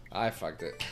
I fucked it.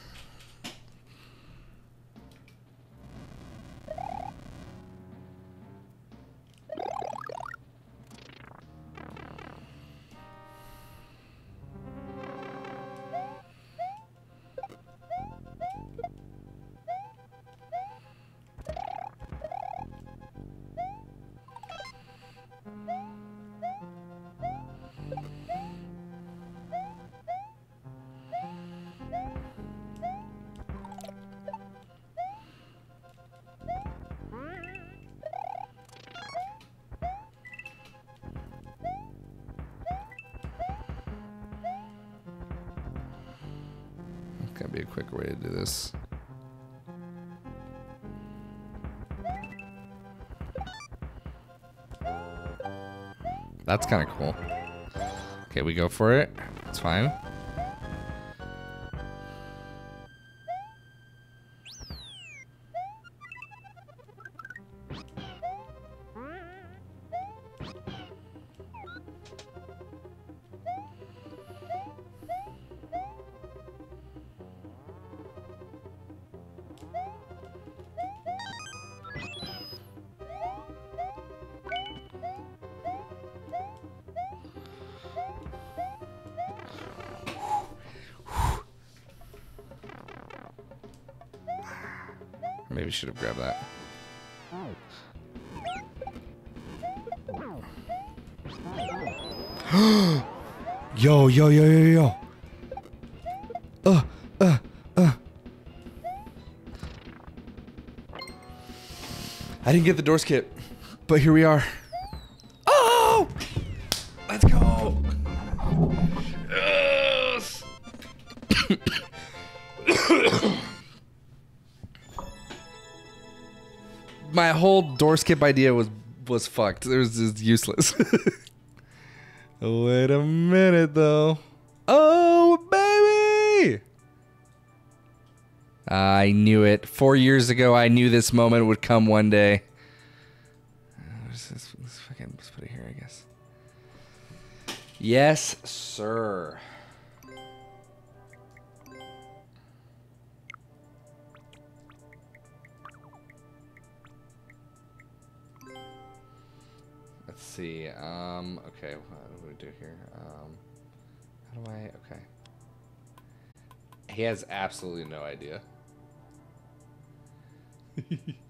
Gotta be a quicker way to do this. That's kind of cool. Okay, we go for it. It's fine. Maybe should have grabbed that. Yo, yo, yo, yo, yo. I didn't get the door skip, but here we are. Oh! Let's go! Yes! My whole door skip idea was fucked. It was just useless. Wait a minute, though. Oh, baby! I knew it. 4 years ago, I knew this moment would come one day. Let's put it here, I guess. Yes, sir. Let's see. Okay, what do we do here? How do I? Okay. He has absolutely no idea.